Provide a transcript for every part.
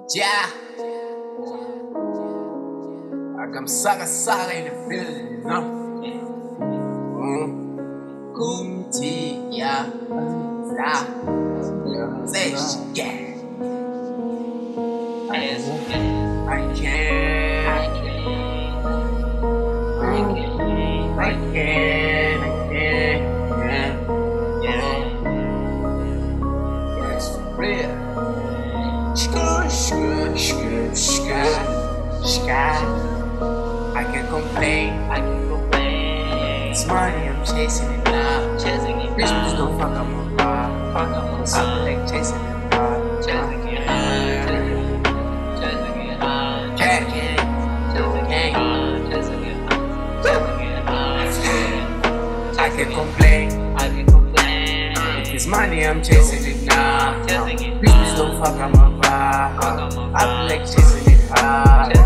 Yeah, I come saga in the building, you know. Kuti, yeah, say yeah. I can't. It's real. I can't complain. It's money, I'm chasing it now. Bitch, just don't fuck up my vibe. I'm like chasing it now. I can't complain. If it's money, I'm chasing it now. Bitch, just don't fuck up my vibe. I'm like chasing it hard.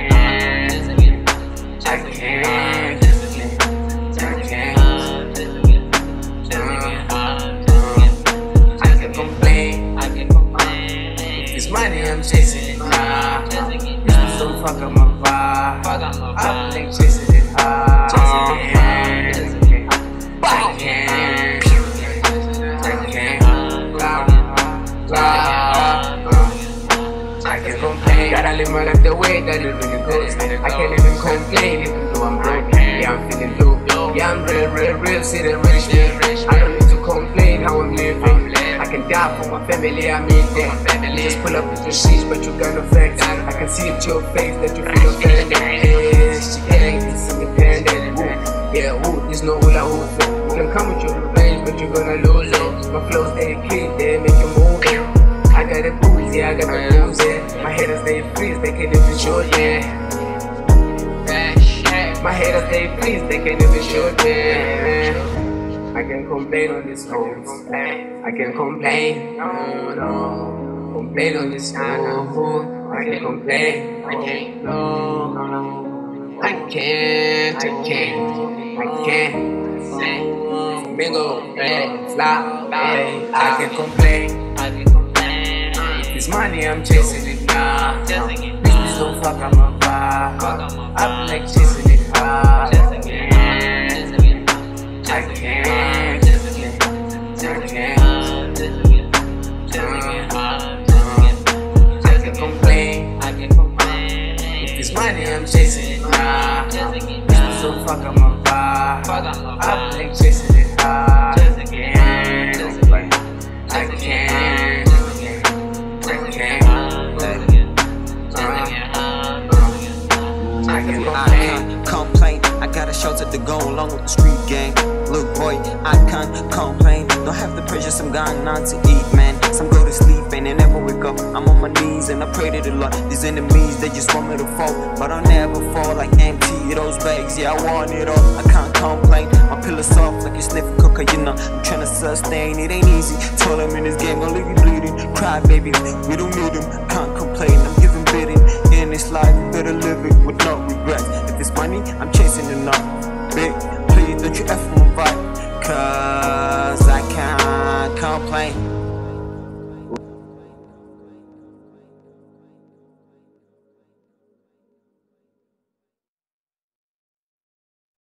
Money, I'm chasing it now. Bitch, don't fuck up my vibe. I'm like chasing it hard. I can't complain. Gotta live my life the way that it really goes. I can't even complain even though I'm broke. Yeah, I'm feeling low. Yeah, I'm real, see the rich man. I don't need to complain how I'm living. I can die for my family, I mean that. You just pull up with your sheets, but you got no facts. I can see it to your face that you feel offended. Yeah, she ain't independent. Yeah, there's no hula hoop. You can come with your revenge, but you're gonna lose it. My flows, they kick, they make you move it. I got the booze, yeah, I got the booze, yeah. My haters, they freeze, they can't even show, yeah. My haters, they freeze, they can't even show, yeah. I can complain on this phone. I can complain. No. Complain on this phone. I can complain. I can't. No. I can't. FLAMINGO, fly. I can complain. If it's money, I'm chasing it now. Bitch, don't fuck up my vibe. I'm like chasing it hard. I can't. Money, I'm chasing it now. Bitch, don't fuck up my vibe. I'm like chasing it hard. I can't complain. I got a shelter to go along with the street gang. Look boy, I can't complain. Don't have the pressure, some going on to eat, man. Some go to sleep and they never wake up. I'm on my knees and I pray to the Lord. These enemies, they just want me to fall, but I'll never fall. Like empty those bags, yeah, I want it all. I can't complain. My pillow's soft like you sniff a cooker, you know. I'm trying to sustain, it ain't easy. Told him in this game, gonna leave you bleeding. Cry baby, we don't need him. Can't complain, I'm giving bidding. In this life, better live it with no regrets. If it's money, I'm chasing it up. Big